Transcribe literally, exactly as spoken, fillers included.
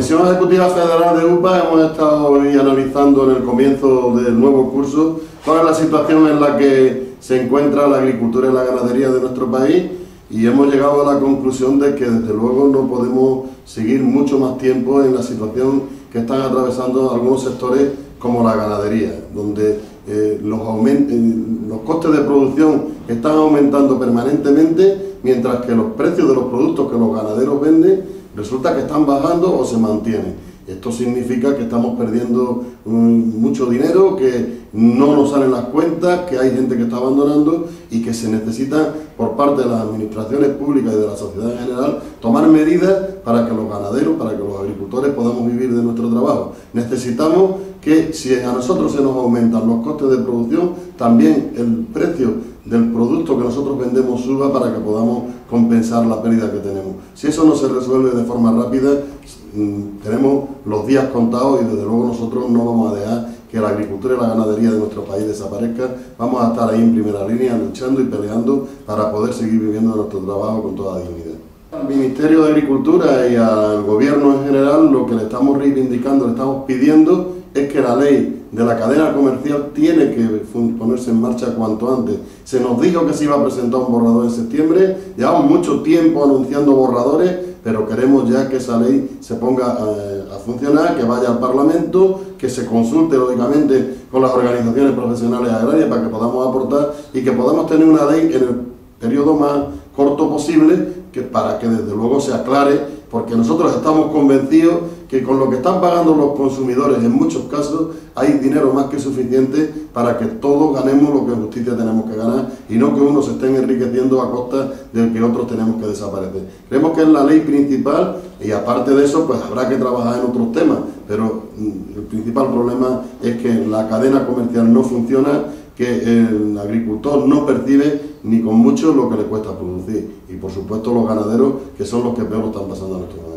Comisión Ejecutiva Federal de U P A hemos estado hoy analizando en el comienzo del nuevo curso cuál es la situación en la que se encuentra la agricultura y la ganadería de nuestro país, y hemos llegado a la conclusión de que desde luego no podemos seguir mucho más tiempo en la situación que están atravesando algunos sectores como la ganadería, donde eh, los, eh, los costes de producción están aumentando permanentemente, mientras que los precios de los productos que los ganaderos venden resulta que están bajando o se mantienen. Esto significa que estamos perdiendo um, mucho dinero, que no nos salen las cuentas, que hay gente que está abandonando y que se necesita por parte de las administraciones públicas y de la sociedad en general tomar medidas para que los ganaderos, para que los agricultores podamos vivir de nuestro trabajo. Necesitamos que si a nosotros se nos aumentan los costes de producción, también el precio del producto que nosotros vendemos suba para que podamos compensar la pérdida que tenemos. Si eso no se resuelve de forma rápida, tenemos los días contados y desde luego nosotros no vamos a dejar que la agricultura y la ganadería de nuestro país desaparezca. Vamos a estar ahí en primera línea luchando y peleando para poder seguir viviendo nuestro trabajo con toda dignidad. Al Ministerio de Agricultura y al Gobierno en general lo que le estamos reivindicando, le estamos pidiendo es que la ley de la cadena comercial tiene que ponerse en marcha cuanto antes. Se nos dijo que se iba a presentar un borrador en septiembre, llevamos mucho tiempo anunciando borradores, pero queremos ya que esa ley se ponga eh, a funcionar, que vaya al Parlamento, que se consulte lógicamente con las organizaciones profesionales agrarias para que podamos aportar y que podamos tener una ley en el periodo más corto posible, que para que desde luego se aclare, porque nosotros estamos convencidos que con lo que están pagando los consumidores en muchos casos hay dinero más que suficiente para que todos ganemos lo que en justicia tenemos que ganar y no que unos se estén enriqueciendo a costa de que otros tenemos que desaparecer. Creemos que es la ley principal y aparte de eso pues habrá que trabajar en otros temas, pero el principal problema es que la cadena comercial no funciona, que el agricultor no percibe ni con mucho lo que le cuesta producir y por supuesto los ganaderos, que son los que peor lo están pasando a nuestro país.